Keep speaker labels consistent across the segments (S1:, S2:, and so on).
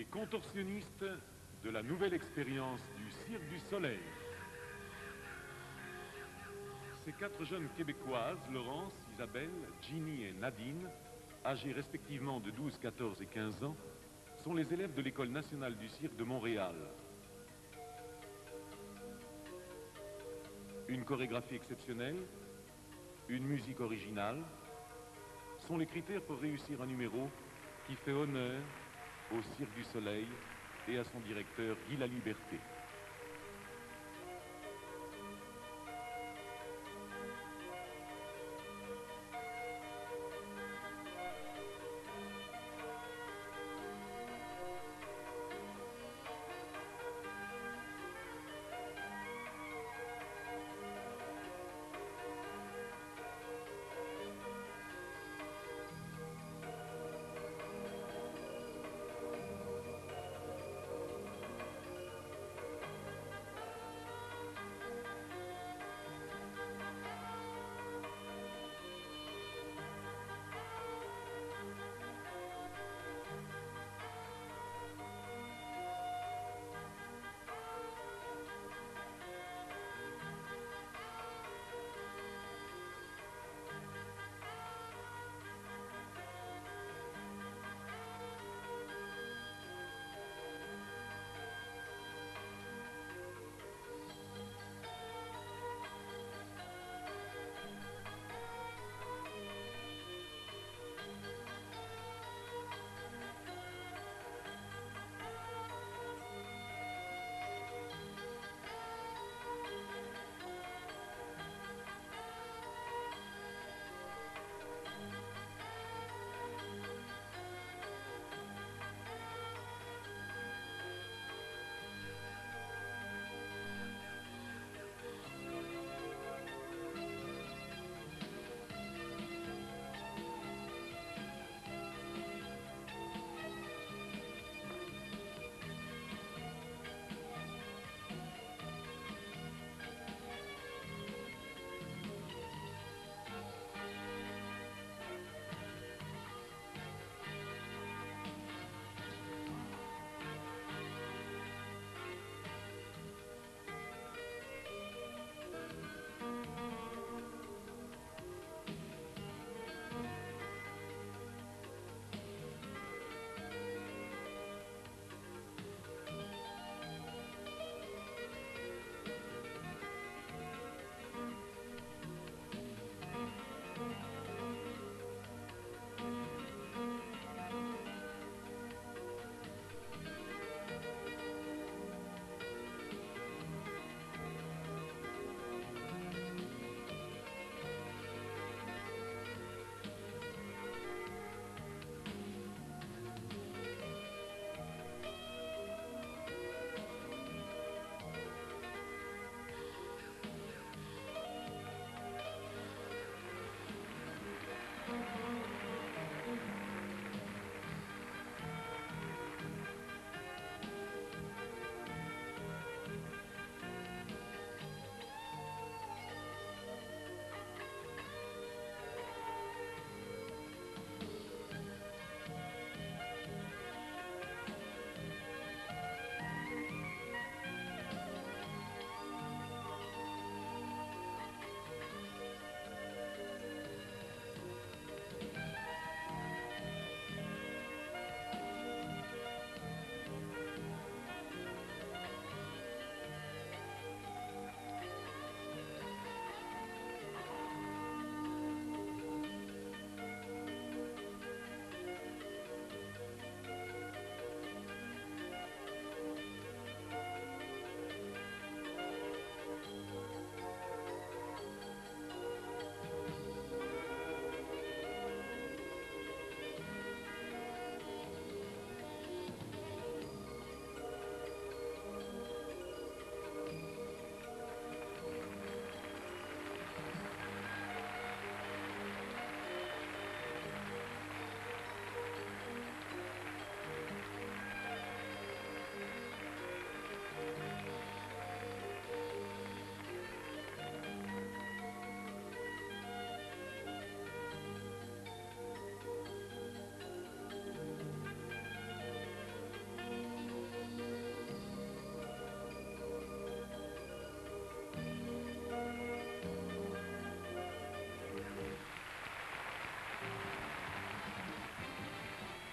S1: contorsionnistes de la nouvelle expérience du Cirque du Soleil. Ces 4 jeunes Québécoises, Laurence, Isabelle, Ginny et Nadine, âgées respectivement de 12, 14 et 15 ans, sont les élèves de l'École nationale du cirque de Montréal. Une chorégraphie exceptionnelle, une musique originale, sont les critères pour réussir un numéro qui fait honneur au Cirque du Soleil et à son directeur Guy Laliberté.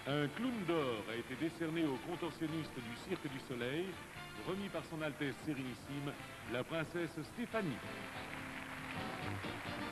S1: Un clown d'or a été décerné au contorsionniste du Cirque du Soleil, remis par son Altesse Sérénissime, la princesse Stéphanie.